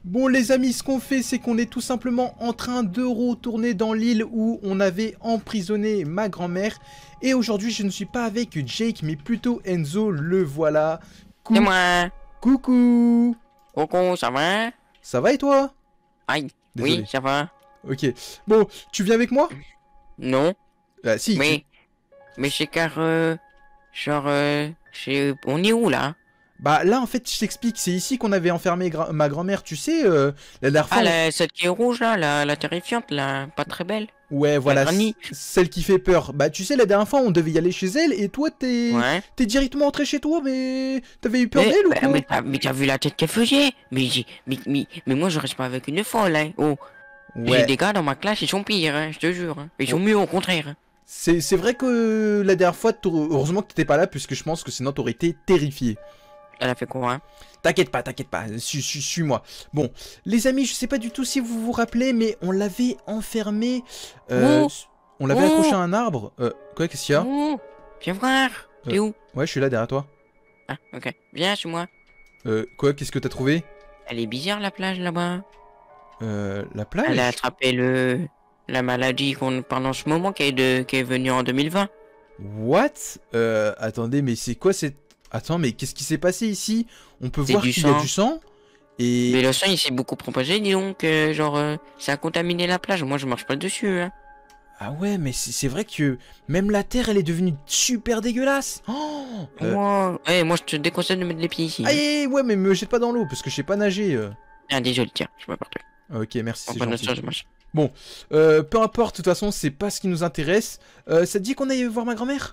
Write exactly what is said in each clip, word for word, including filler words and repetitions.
Bon les amis, ce qu'on fait, c'est qu'on est tout simplement en train de retourner dans l'île où on avait emprisonné ma grand-mère. Et aujourd'hui, je ne suis pas avec Jake, mais plutôt Enzo, le voilà. Cou C'est moi. Coucou. Coucou, ça va? Ça va et toi? Aïe. Désolé. Oui, ça va. Ok. Bon, tu viens avec moi? Non. Ah si. Mais, tu- mais c'est car, euh, genre, euh, c'est, on est où là? Bah là, en fait, je t'explique. C'est ici qu'on avait enfermé gra- ma grand-mère, tu sais, euh, la dernière fois. Ah, on- la, celle qui est rouge là, la, la terrifiante, là, pas très belle. Ouais, voilà, granny. c- celle qui fait peur. Bah, tu sais, la dernière fois, on devait y aller chez elle, et toi, t'es Ouais. t'es directement entré chez toi, mais t'avais eu peur Mais, d'elle ou bah, quoi? mais t'as, mais t'as vu la tête qu'elle faisait? Mais j'ai, mais, mais, mais moi je reste pas avec une folle, hein. Oh, j'ai Ouais, des gars dans ma classe, ils sont pires, hein, je te jure. Hein. Ils sont Oh. mieux au contraire. c'est c'est vrai que la dernière fois, t'aurais- heureusement que t'étais pas là, puisque je pense que sinon t'aurais été terrifié. Elle a fait quoi, hein? T'inquiète pas, t'inquiète pas, suis- suis- suis-moi. Bon, les amis, je sais pas du tout si vous vous rappelez, mais on l'avait enfermé. euh, Oh. on l'avait Oh. accroché à un arbre. Euh, quoi, qu'est-ce qu'il y a? Oh, viens voir. T'es Euh. où? Ouais, je suis là derrière toi. Ah, ok. Viens chez moi. Euh, quoi, qu'est-ce que t'as trouvé? Elle est bizarre la plage là-bas. Euh, la plage? Elle a attrapé le la maladie qu'on parle en ce moment qui est de qui est venue en deux mille vingt. What? Euh, attendez, mais c'est quoi cette... Attends, mais qu'est-ce qui s'est passé ici? On peut C'est voir du qu'il y a sang. du sang. Et... Mais le sang il s'est beaucoup propagé, dis donc, euh, genre euh, ça a contaminé la plage. Moi je marche pas dessus. Hein. Ah ouais, mais c'est c'est vrai que même la terre, elle est devenue super dégueulasse. Oh euh, Moi, ouais, moi je te déconseille de mettre les pieds ici. Hein. Aïe, ouais, mais me jette pas dans l'eau, parce que je sais pas nager. euh. Ah désolé, tiens, je vais partir. Ok, merci, En c'est pendant gentil. ça, je marche. Bon, euh, peu importe, de toute façon, c'est pas ce qui nous intéresse. Euh, ça te dit qu'on aille voir ma grand-mère?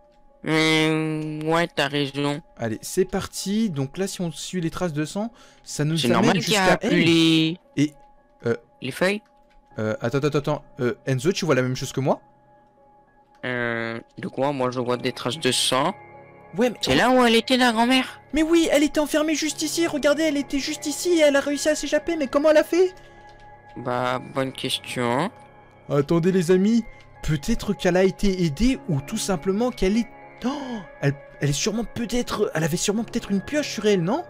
Hum, ouais, t'as raison. Allez, c'est parti. Donc là, si on suit les traces de sang, ça nous C'est amène normal qu'il y jusqu'à a plus elle. les Et... Euh, les feuilles. euh, attends, attends, attends. Euh, Enzo, tu vois la même chose que moi? Euh, de quoi? Moi je vois des traces de sang. Ouais, mais... C'est là où elle était la grand-mère? Mais oui, elle était enfermée juste ici, regardez, elle était juste ici et elle a réussi à s'échapper, mais comment elle a fait? Bah bonne question. Attendez les amis, peut-être qu'elle a été aidée ou tout simplement qu'elle est... Oh, elle, elle est sûrement peut-être... Elle avait sûrement peut-être une pioche sur elle, non?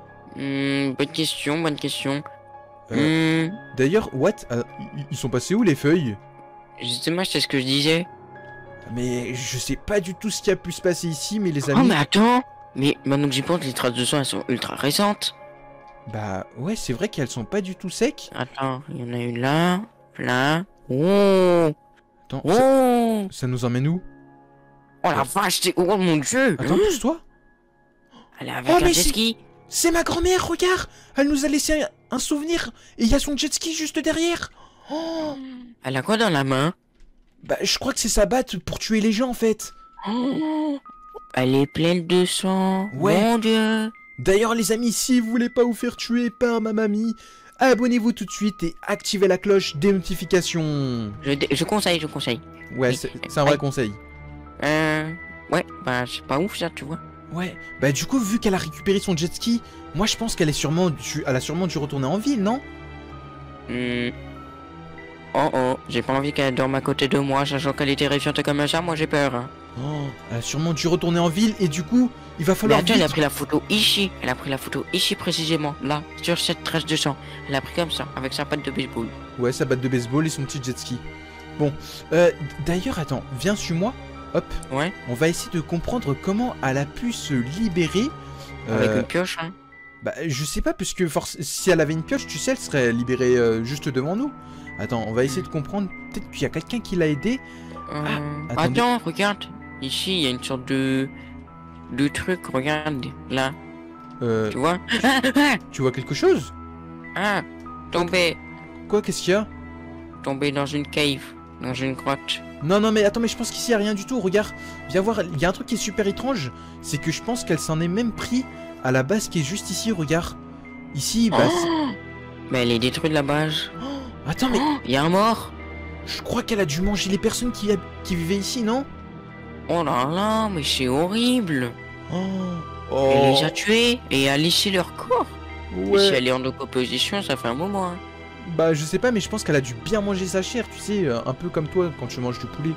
Hmm, bonne question, bonne question. Euh, Hmm, D'ailleurs, what? Euh, ils- Ils sont passés où les feuilles? justement, c'est ce que je disais. Mais je sais pas du tout ce qui a pu se passer ici, mais les Oh amis... mais attends. Mais maintenant que j'y pense, les traces de sang elles sont ultra récentes. Bah ouais, c'est vrai qu'elles sont pas du tout secs. Attends, il y en a une là, là. Oh, Attends, ça, oh, ça nous emmène où? oh la vache, c'est oh mon dieu. Attends, pousse-toi. Elle est avec Oh, un mais jet c'est- ski. C'est ma grand-mère, regarde! Elle nous a laissé un, un souvenir et il y a son jet ski juste derrière. Oh, Elle a quoi dans la main? bah je crois que c'est sa batte pour tuer les gens en fait. Oh, elle est pleine de sang. Ouais. Mon dieu. D'ailleurs les amis, si vous voulez pas vous faire tuer par ma mamie, abonnez-vous tout de suite et activez la cloche des notifications. Je, dé- je conseille, je conseille. Ouais, Oui. c'est c'est un vrai Aïe. conseil. Euh, ouais, bah c'est pas ouf ça, tu vois. Ouais, bah du coup vu qu'elle a récupéré son jet ski, moi je pense qu'elle est sûrement dû, elle a sûrement dû retourner en ville, non? Hmm. Oh oh, j'ai pas envie qu'elle dorme à côté de moi, sachant qu'elle est terrifiante comme ça, moi j'ai peur. Hein. Oh, elle a sûrement dû retourner en ville et du coup il va Mais falloir attends, elle a vite- pris la photo ici, elle a pris la photo ici précisément, là, sur cette trace de sang. Elle a pris comme ça, avec sa patte de baseball. Ouais, sa batte de baseball et son petit jet ski. Bon, euh, d'ailleurs, attends, viens sur moi. Hop, Ouais, on va essayer de comprendre comment elle a pu se libérer. avec Euh, une pioche, hein. Bah, je sais pas, puisque force... si elle avait une pioche, tu sais, elle serait libérée euh, juste devant nous. Attends, on va essayer de comprendre. Peut-être qu'il y a quelqu'un qui l'a aidé. Euh... attendez. Attends, regarde, ici il y a une sorte de... de truc, regarde, là, Euh, tu vois. Ah, ah, tu vois quelque chose? ah, tombé, Quoi, qu'est-ce qu'il y a? tombé dans une cave, dans une grotte. Non, non, mais attends, mais je pense qu'ici, il y a rien du tout. Regarde, viens voir, il y a un truc qui est super étrange. C'est que je pense qu'elle s'en est même pris à la base qui est juste ici, regarde. Ici, bah... c'est- Oh, mais elle est détruite la base. Oh, attends, mais... Oh, il y a un mort. Je crois qu'elle a dû manger les personnes qui, hab- qui vivaient ici, non? Oh là là, mais c'est horrible. Oh, Elle les a tués et a lissé leur corps. Et si ouais. elle est en opposition, ça fait un moment. Hein. Bah je sais pas, mais je pense qu'elle a dû bien manger sa chair, tu sais, euh, un peu comme toi quand tu manges du poulet.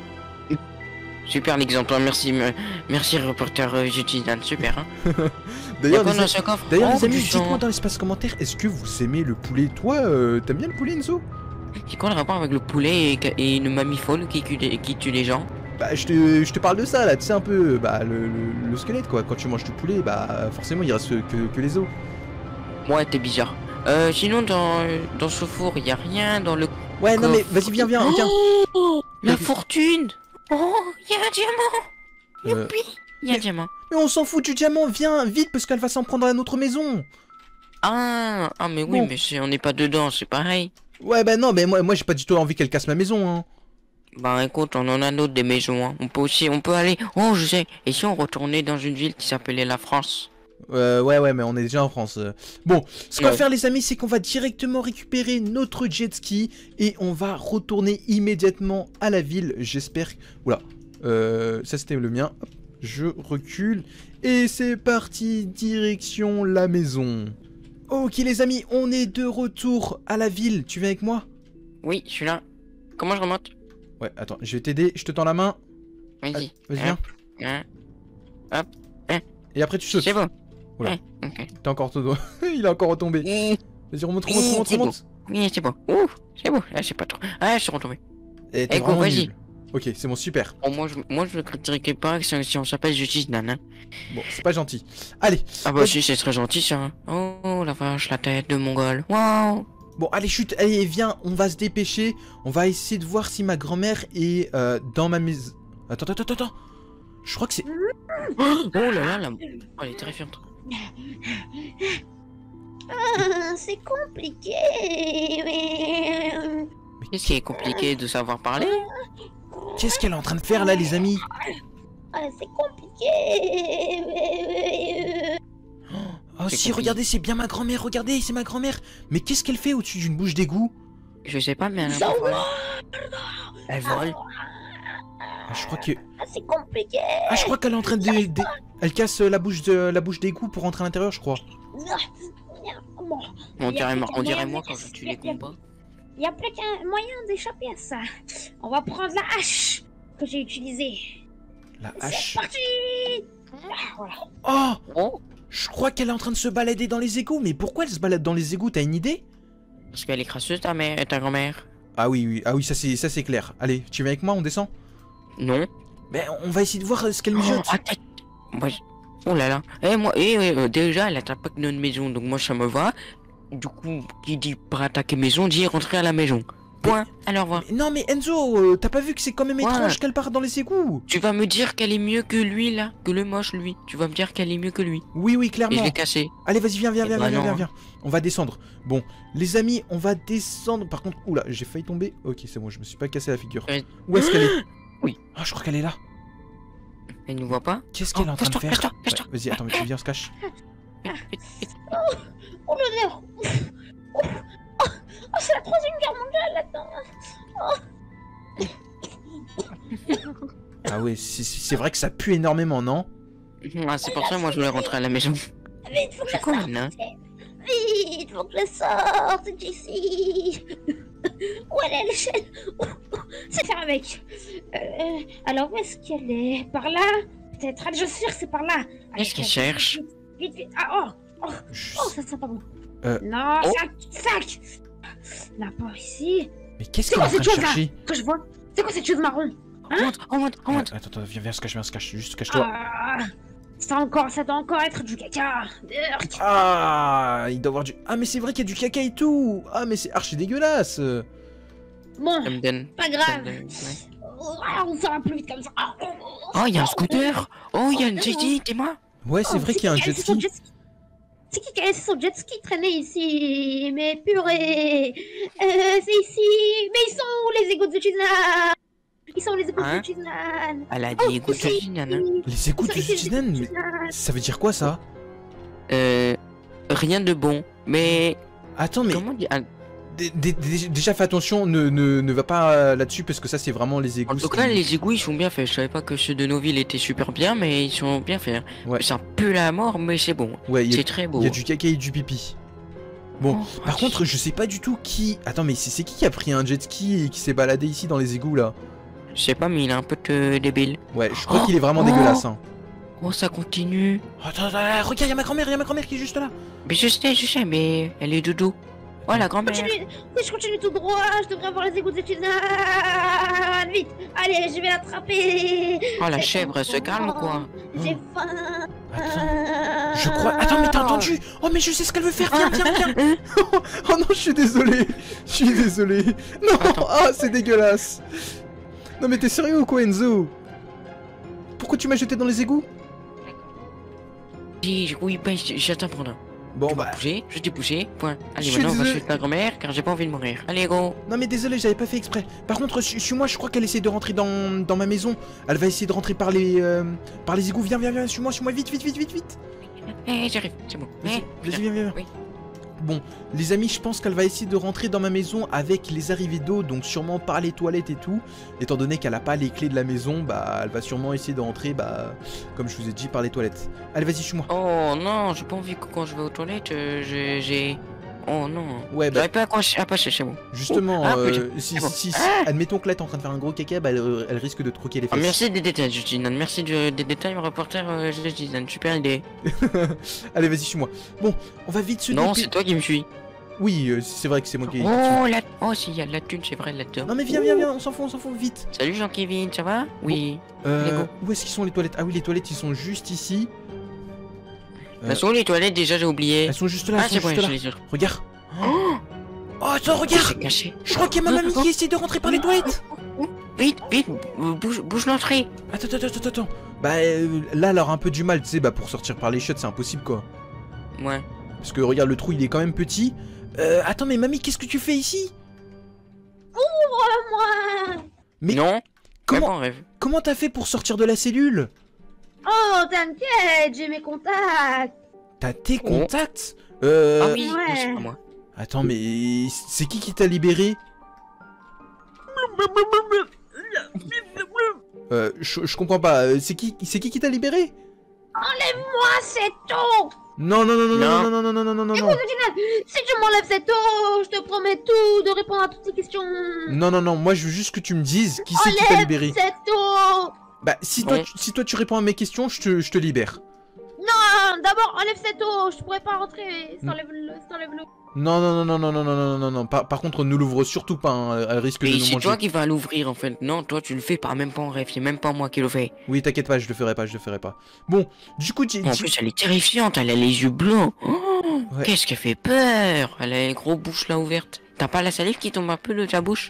Super l'exemple, hein, merci, me- merci reporter euh, Jutizan, super. Hein. D'ailleurs, Y'a les, quoi dans ce coffre? d'ailleurs, Oh, les amis, du dites-moi sang. dans l'espace commentaire, est-ce que vous aimez le poulet? Toi, euh, t'aimes bien le poulet, Enzo? C'est quoi le rapport avec le poulet et, et une mamie folle qui, tue des- qui tue les gens? Bah, je te, je te parle de ça, là, tu sais, un peu, bah, le, le, le squelette, quoi. Quand tu manges du poulet, bah, forcément, il reste que, que les os. Ouais, t'es bizarre. Euh, sinon, dans, dans ce four, y a rien dans le... Ouais, non, mais coffre. vas-y, viens, viens, viens. Oh, la Vas-y. fortune. Oh, y a un diamant. Euh, Youpi. Y a un diamant. mais on s'en fout du diamant, viens, vite, parce qu'elle va s'en prendre à notre maison. Ah, ah, mais oui, Bon. mais c'est- on n'est pas dedans, c'est pareil. Ouais, bah non, mais moi, moi j'ai pas du tout envie qu'elle casse ma maison, hein. Bah écoute, on en a d'autres des maisons, hein. On peut aussi, on peut aller... Oh, je sais. Et si on retournait dans une ville qui s'appelait la France? Euh, ouais, ouais, mais on est déjà en France. euh. Bon, ce qu'on va Ouais. faire, les amis, c'est qu'on va directement récupérer notre jet ski et on va retourner immédiatement à la ville. J'espère. Oula, euh, ça c'était le mien. Hop, je recule et c'est parti, direction la maison. Ok, les amis, on est de retour à la ville. Tu viens avec moi? Oui, je suis là. Comment je remonte? Ouais, attends, je vais t'aider. Je te tends la main. Vas-y. Vas-y, viens. Hein. Et après, tu sautes. C'est bon. Oula. Ouais, ok. T'es encore todo- Il est encore retombé. Oui, Vas-y, remonte, remonte, remonte, C'est remonte. oui, c'est bon. Ouh, c'est bon. Ah, c'est pas trop. Ah, je suis retombé. Et t'es Eh, go, vraiment vas-y. nul. Ok, c'est bon, super. Bon, moi, je, moi, je ne critiquerai pas si si on s'appelle Justice Nana. Bon, c'est pas gentil. Allez, Ah bah Vas-y. si, c'est très gentil ça. Oh la vache, la tête de mongol. Waouh. bon, allez, chute, allez, viens, on va se dépêcher. On va essayer de voir si ma grand-mère est euh, dans ma maison. Attends, attends, attends, attends. Je crois que c'est... Oh là là, la... oh, elle est terrifiante. Ah, c'est compliqué. mais- Qu'est-ce qui est compliqué de savoir parler? Qu'est-ce qu'elle est en train de faire, là, les amis? Ah, c'est compliqué. Oh, C'est si, compliqué. regardez, c'est bien ma grand-mère, regardez, c'est ma grand-mère. Mais qu'est-ce qu'elle fait au-dessus d'une bouche d'égout? Je sais pas, mais elle a Ça un peu va. volé. Elle vole. Ah, je crois que... Ah, c'est compliqué. Ah, je crois qu'elle est en train de... de- Elle casse euh, la bouche de la bouche d'égout pour rentrer à l'intérieur, je crois. Bon, On Y a dirait, plus moi- qu'un on dirait moyen moi de- quand je tue y a- les y a- combats. il n'y a plus qu'un moyen d'échapper à ça. On va prendre la hache que j'ai utilisée. La C'est hache. parti. Ah, voilà. Oh, Oh, je crois qu'elle est en train de se balader dans les égouts. Mais pourquoi elle se balade dans les égouts? T'as une idée? parce qu'elle est crasseuse ta mère, ta grand-mère. Ah oui, oui, ah oui, ça c'est ça c'est clair. Allez, tu viens avec moi, on descend? Non. Ben, on va essayer de voir euh, ce qu'elle mijote. Oh, attends. Moi, je- oh là là. Eh moi, eh, eh, euh, déjà, elle attaque pas que notre maison, donc moi ça me va. Du coup, qui dit pas attaquer maison, dit rentrer à la maison. Point. Alors revoir. Mais non mais Enzo, euh, t'as pas vu que c'est quand même Ouais. étrange qu'elle parte dans les égouts? Tu vas me dire qu'elle est mieux que lui là, que le moche lui. Tu vas me dire qu'elle est mieux que lui. Oui, oui, Et je clairement. l'ai cassé. Allez, vas-y, viens, viens, Eh viens, bah viens, non, viens, hein. viens. On va descendre. Bon, les amis, on va descendre. Par contre, oula, j'ai failli tomber. Ok, c'est bon, je me suis pas cassé la figure. Ouais. Où est-ce qu'elle est? Oui. Ah, je crois qu'elle est là. Elle ne voit pas. Qu'est-ce Oh, qu'elle est en train de cache-toi, faire? cache-toi, cache-toi. Ouais, vas-y, attends, mais tu viens, on se cache. Oh l'honneur. Oh, oh, oh, c'est la troisième guerre mondiale là-dedans. Ah ouais, c'est c'est vrai que ça pue énormément, non? Ah, c'est pour ça moi je voulais rentrer à la maison. Vite, faut que je C'est quoi sorte. maintenant? Vite, faut que je sorte d'ici. Où elle est l'échelle? C'est faire avec. Euh, alors où est-ce qu'elle est? Par là? Peut-être. Allez, je suis sûre que c'est par là. Allez, Qu'est-ce qu'elle vite, cherche? Vite, vite. Ah oh, Je- oh, ça sent pas bon. Euh, Non, oh. sac, sac. Là, pas ici. Mais qu'est-ce C'est qu'elle est en quoi train de cette chose-là chercher? Que je vois. C'est quoi cette chose marron? Remonte, remonte, Ouais, remonte. attends, attends, viens, viens, on se cache, viens, on se cache. Juste cache-toi. Ah, ça encore, ça doit encore être du caca. Urk. Ah, il doit avoir du... Ah, mais c'est vrai qu'il y a du caca et tout. Ah, mais c'est archi dégueulasse. Bon, Ça me donne. pas ça me grave. donne- ouais. Ah, on va plus vite comme ça. Ah, Oh, il y a un scooter. Oh, il y a une jet ski, t'es moi. Ouais, c'est Oh, vrai qu'il y a un qui qui jet laissé son ski. C'est qui qui a laissé son jet ski traîner ici? Mais purée. Euh, c'est ici. Mais ils sont où les égouts de Chiznan? Ils sont où les égouts Hein de Chiznan? Elle a Oh, dit écoute, c'est Gina, nana. Les égouts de Zidane, mais ça veut dire quoi ça? Euh. Rien de bon. Mais. Attends, mais Comment dire? Ah, dé- dé- dé- déjà fais attention, ne, ne, ne va pas euh, là-dessus parce que ça c'est vraiment les égouts. En tout qui- cas, les égouts ils sont bien faits. Je savais pas que ceux de nos villes étaient super bien, mais ils sont bien faits. Ouais. Ça pue la mort, mais c'est bon. Ouais, il y, a- C'est très beau. il y a du caca et du pipi. Bon, Oh, par ah, contre, je sais pas du tout qui. Attends, mais c'est c'est qui qui a pris un jet ski et qui s'est baladé ici dans les égouts là? Je sais pas, mais il est un peu euh, débile. Ouais, je crois Oh, qu'il est vraiment oh. dégueulasse. Hein. Oh, ça continue. Attends, attends, regarde, y'a ma grand-mère, y'a ma grand-mère qui est juste là. Mais je sais, je sais, mais elle est dodo. Oh, la grand-mère. Continue. Si je continue tout droit, je devrais avoir les égouts de Tina. Vite. Allez, je vais l'attraper. Oh, la J'ai chèvre, faim. elle se calme ou quoi? J'ai faim. Attends, je crois... Attends, mais t'as entendu? Oh, mais je sais ce qu'elle veut faire, viens, viens, viens. Oh non, je suis désolé. Je suis désolé. Non, ah, c'est dégueulasse. Non, mais t'es sérieux ou quoi, Enzo? Pourquoi tu m'as jeté dans les égouts? Dis, oui, ben, j'attends pendant. Bon, Tu bah... m'as bougé, je t'ai bougé, point. Allez, Je suis maintenant on va désolé. suivre ta grand-mère car j'ai pas envie de mourir. Allez, go. Non, mais désolé, j'avais pas fait exprès. Par contre, suis- suis-moi, je crois qu'elle essaie de rentrer dans, dans ma maison. Elle va essayer de rentrer par les, euh, par les égouts. Viens, viens, viens, suis-moi, suis-moi, vite, vite, vite, vite, vite. Eh, j'arrive, c'est bon. Vas-y, Eh, vas-y, viens, viens, viens. Oui. Bon, les amis, je pense qu'elle va essayer de rentrer dans ma maison avec les arrivées d'eau, donc sûrement par les toilettes et tout. Étant donné qu'elle a pas les clés de la maison, bah, elle va sûrement essayer de rentrer, bah, comme je vous ai dit, par les toilettes. Allez, vas-y, suis-moi. Oh non, j'ai pas envie que quand je vais aux toilettes, euh, j'ai... j'ai- Oh non. Ouais, bah, J'arrive pas à accrocher- à passer chez moi. justement, Ah, euh, putain, si, c'est bon. si, si- Ah. admettons que là, t'es en train de faire un gros caca, bah, elle, elle risque de te croquer les Ah, fesses. merci des détails, Justine. Merci du- des détails, reporter euh, Justine. Super idée. Allez, vas-y, suis-moi. Bon, on va vite se Non, dépê- c'est toi qui me suis. Oui, euh, c'est vrai que c'est moi qui... Oh, la... oh, si, y a de la thune, c'est vrai, là-dedans. Non mais viens, viens, viens, on s'en fout, on s'en fout, vite. Salut Jean-Kevin, ça va? Oui. Euh, Lego. où est-ce qu'ils sont les toilettes? Ah oui, les toilettes, ils sont juste ici. Euh, Elles sont où les toilettes déjà, j'ai oublié. Elles sont juste là, Ah, elles c'est sont bon, juste je là. les ai. Regarde. Oh, Oh, attends, c'est regarde. caché. Je crois qu'il y a ma mamie qui essaie de rentrer par les toilettes. Vite, vite, euh, bouge, bouge l'entrée. Attends, attends, attends, attends. Bah euh, là, elle aura un peu du mal, tu sais, bah pour sortir par les chiottes, c'est impossible quoi. Ouais. Parce que regarde, le trou, il est quand même petit. Euh, attends, mais mamie, qu'est-ce que tu fais ici? Ouvre-moi. Mais non. comment- Même en rêve. Comment t'as fait pour sortir de la cellule? Oh, t'inquiète, j'ai mes contacts. T'as tes contacts? Euh... Ah oui, ouais. non, c'est pas moi. Attends, mais c'est qui qui t'a libéré? Euh, je, je comprends pas. euh, C'est qui, c'est qui qui t'a libéré? Enlève-moi cette eau. Non, non, non, non, non, Non. non, non, non, non, non, non, non. Si tu m'enlèves cette eau, je te promets tout de répondre à toutes tes questions. Non, non, non, moi je veux juste que tu me dises qui c'est qui t'a Enlève libéré. cette eau. Bah, si toi, Bon. tu, si toi tu réponds à mes questions, je te, je te libère. Non, d'abord enlève cette eau. Je pourrais pas rentrer. Si t'enlèves le- si t'enlèves l'eau. Non, non, non, non, non, non, non, non, non, non. Par, par contre, ne l'ouvre surtout pas, hein, elle risque de Mais nous c'est manger. toi qui vas l'ouvrir en fait. Non, toi tu le fais pas, même pas en rêve. C'est même pas moi qui le fais. Oui, t'inquiète pas, je le ferai pas, je le ferai pas. Bon, du coup, tu... En plus, elle est terrifiante. Elle a les yeux blancs. Oh, Ouais. qu'est-ce qu'elle fait peur. Elle a les gros bouches là ouvertes. T'as pas la salive qui tombe un peu de ta bouche?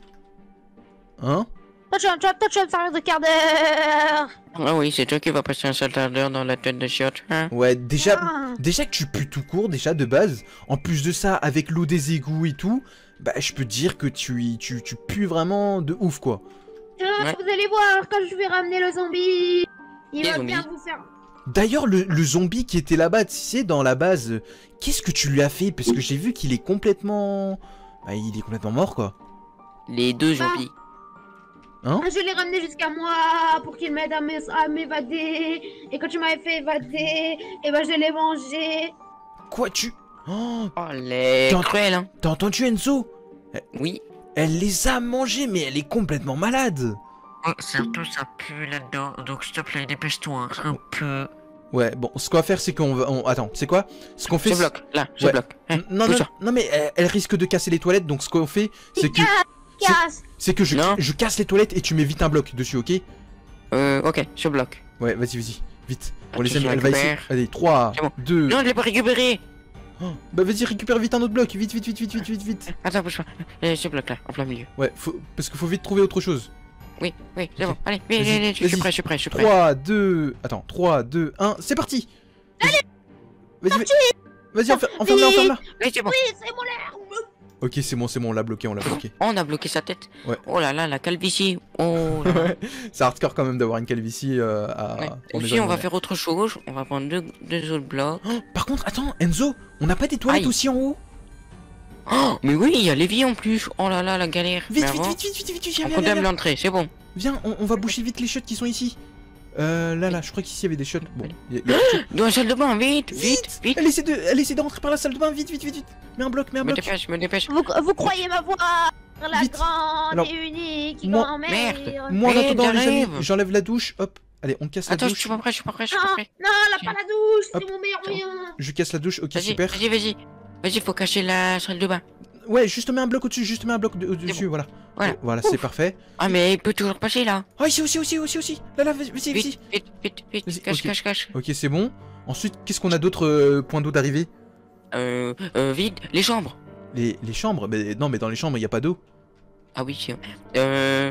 Hein? Toi, tu vas, toi, toi, tu vas me faire de quart d'heure. Ah oui, c'est toi qui vas passer un sale quart d'heure dans la tête de chiotte, hein? Ouais, déjà... Ah. Déjà que tu pues tout court, déjà, de base. En plus de ça, avec l'eau des égouts et tout, bah, je peux te dire que tu, y- tu, tu pues vraiment de ouf, quoi. Ah, Ouais. Vous allez voir quand je vais ramener le zombie. Il Quel va zombie? bien vous faire. D'ailleurs, le, le zombie qui était là-bas, tu sais, dans la base, euh, qu'est-ce que tu lui as fait? Parce que j'ai vu qu'il est complètement... Bah, il est complètement mort, quoi. Les deux zombies. Hein? Je l'ai ramené jusqu'à moi pour qu'il m'aide à m'é- à m'évader. Et quand tu m'avais fait évader, et ben je l'ai mangé. Quoi, tu... Oh, Oh, les T'en- cruels, hein? t'as entendu, Enzo? Oui. Elle les a mangés, mais elle est complètement malade. Oh, surtout ça pue là-dedans. Donc s'il te plaît, dépêche-toi. Un peu. Ouais, bon, ce qu'on va faire, c'est qu'on va... on- Attends, c'est quoi? Ce qu'on fait... Je c'est- bloque, là, je Ouais. bloque. Hein, N- Non, non, bouge-toi. non, mais elle, elle risque de casser les toilettes, donc ce qu'on fait, c'est que... Casse. C'est que je, Non. je casse les toilettes et tu mets vite un bloc dessus, ok? Euh, ok, je bloque. Ouais, vas-y, vas-y, vite. Bon, Attends, les amis, je elle va essayer... récupère. Allez, trois, C'est bon. deux... Non, je l'ai pas récupéré. Oh, bah vas-y, récupère vite un autre bloc, vite, vite, vite, vite, vite, vite, vite. Attends, bouge pas. Euh, je bloque là, en plein milieu. Ouais, faut... parce qu'il faut vite trouver autre chose. Oui, oui, c'est Ok. bon. Allez, vite, Vas-y, vite, vite, je suis vas-y. prêt, je suis prêt, je suis prêt. trois, deux... Attends, trois, deux, un, c'est parti. Allez. Vas-y, vas-y, vas-y, enfer- enferme-la, enferme-la. Oui, c'est bon. Oui, c'est mon l'air. Ok, c'est bon, c'est bon, on l'a bloqué, on l'a bloqué. On a bloqué sa tête. Ouais. Oh là là, la calvitie. Oh là là. Ouais, c'est hardcore quand même d'avoir une calvitie euh, à... Ouais. en Aussi, maison on va de faire autre chose. On va prendre deux, deux autres blocs. Oh, par contre, attends, Enzo, on n'a pas des toilettes Aïe. aussi en haut? Oh, mais oui, il y a l'évier en plus. Oh là là, la galère. Vite, Mais vite, avant, vite, vite, vite, vite, vite, viens, on viens, viens, condamne viens. l'entrée, c'est bon. Viens, on, on va boucher vite les shots qui sont ici. Euh, là, là, je crois qu'ici il y avait des shots. Bon, il y a- il y a des shots. Dans la salle de bain, vite, vite, vite. Elle essaie de, elle essaie de rentrer par la salle de bain, vite, vite, vite, vite. Mets un bloc, mets un Me bloc. dépêche, me dépêche. Vous, vous croyez ma voix, la Vite. grande Alors, et unique moi- grand-mère. Merde. Moi, en Merde, attendant, les amis, j'arrive. j'enlève la douche, hop, Allez, on casse la Attends, je douche. suis pas prêt, je suis pas prêt, je suis pas Non, prêt. non, là, pas la douche, Hop. c'est mon meilleur moyen. Je casse la douche, ok, Vas-y, super. vas-y, vas-y. Vas-y, faut cacher la salle de bain. Ouais, juste mets un bloc au-dessus, juste mets un bloc de- au-dessus, bon. voilà. Voilà. Euh, Voilà, c'est parfait. Ah, mais il peut toujours passer là. Oh, ici aussi, aussi, aussi, aussi. Là, là, vas-y, vas-y. Vite, vite, vite, Vas-y, vite. Cache, ok. cache, cache. Ok, c'est bon. Ensuite, qu'est-ce qu'on a d'autres euh, points d'eau d'arrivée? Euh, euh, vite, les chambres. les, les chambres? Mais non, mais dans les chambres, il n'y a pas d'eau. Ah oui, c'est vrai. Euh.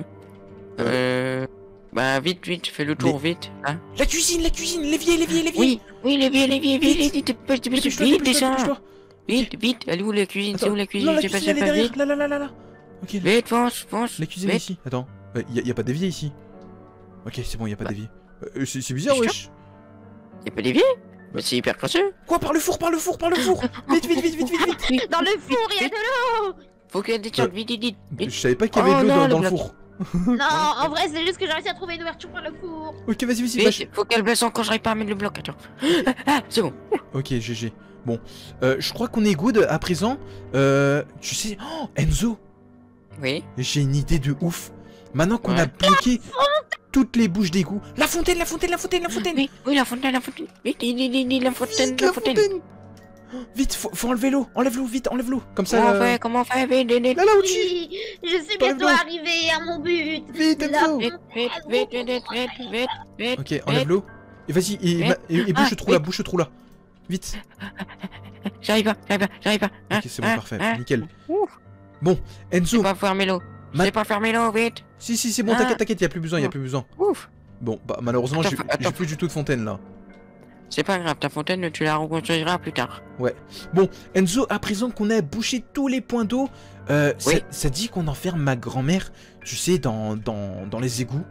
Euh. Bah, vite, vite, fais le tour, vite. Hein. La cuisine, la cuisine, l'évier, l'évier, l'évier. Oui, oui, l'évier, l'évier, Vite. vite, vite, dépêche, dépêche, Dépêche-toi, vite, dépêche-toi, déjà. dépêche-toi. Vite, vite, elle est où la cuisine? C'est Attends, où la non, cuisine? la J'ai cuisine, pas elle est pas derrière. vite. Là, là, là, là, là. Ok, la, Vite, fonce, fonce. la cuisine est vite. ici. Attends, il n'y a, y a pas d'évier ici. Ok, c'est bon, il n'y a pas Bah. d'évier. Euh, c'est c'est bizarre, Je suis wesh. Y'a pas d'évier? Mais c'est hyper crasseux. Quoi, par le four, par le four, par le four. Vite, vite, vite, vite, vite, vite. Dans le four, il y a de l'eau. Faut qu'elle descende, vite, vite, vite. Je vite. savais pas qu'il y avait Oh de l'eau non, dans, le dans le bloc. four. Non, en vrai, c'est juste que j'ai réussi à trouver une ouverture par le four. Ok, vas-y, vas-y. bah, je- Vite, faut qu'elle baisse encore, j'arrive pas à mettre le bloc, attends. Ah, ah, c'est bon. Ok, G G. Bon, euh, je crois qu'on est good à présent. Euh, tu sais, oh, Enzo, Oui. j'ai une idée de ouf. Maintenant qu'on Ouais. a bloqué toutes les bouches d'égout. La fontaine, la fontaine, la fontaine, la fontaine. Oui, oui, la fontaine, la fontaine. Vite, vite, vite, vite, la fontaine, Vite, la fontaine. Oh, vite, faut, faut enlever l'eau. Enlève l'eau, vite, enlève l'eau. Comme ça. Comment on là- fait? Comment on fait? Vite, vite, vite. Là, là, au-dessus. Oui, je suis Dans le bientôt bloc. arrivé à mon but. Vite, La Enzo. Vite, vite, vite, vite, vite, vite, vite, vite. Ok, enlève l'eau. Et vas-y, et, et, Vite. et, et bouche Ah, le trou là, vite. bouche le trou là. Vite. J'arrive pas, j'arrive pas, j'arrive pas. Hein, Ok, c'est bon, hein, parfait, hein. nickel. Ouf. Bon, Je Enzo. sais pas fermer l'eau. Je Ma- sais pas fermer l'eau, vite. Si, si, c'est bon, Ah. t'inquiète, t'inquiète, y a plus besoin, y a plus besoin. Ouf. Bon, bah malheureusement, Attends, j'ai attends. j'ai plus du tout de fontaine là. C'est pas grave, ta fontaine, tu la reconstruiras plus tard. Bon, Enzo, à présent qu'on a bouché tous les points d'eau, euh, ça, Oui. ça dit qu'on enferme ma grand-mère, tu sais, dans, dans, dans les égouts.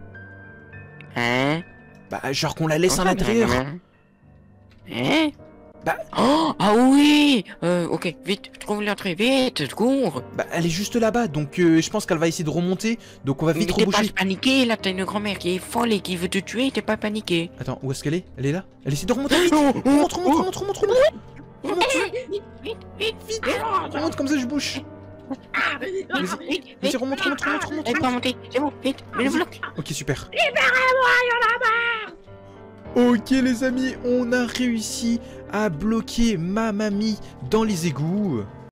Hein? Bah, genre qu'on la laisse à Enfin, l'intérieur. hein? Hein? Bah- Oh, ah oui! Euh, ok, vite, trouve l'entrée, vite, cours! Bah, elle est juste là-bas, donc euh, je pense qu'elle va essayer de remonter, donc on va Mais vite t'es pas reboucher. paniqué, là, t'as une grand-mère qui est folle et qui veut te tuer, t'es pas paniqué. Attends, où est-ce qu'elle est? Elle est là? Elle essaie de remonter vite. Oh, oh, Remonte, remonte, oh. remonte, remonte, remonte. Remonte, Vite, vite, vite, vite. Ah, Remonte comme ça, je bouge. vite, Vas-y, vite, Vas-y, vite. remonte, remonte, remonte, remonte. Elle est pas montée, c'est bon, vite, mets le Vas-y. bloc. Ok, super. Libérez-moi, il y en a marre. Ok les amis, on a réussi à bloquer ma mamie dans les égouts.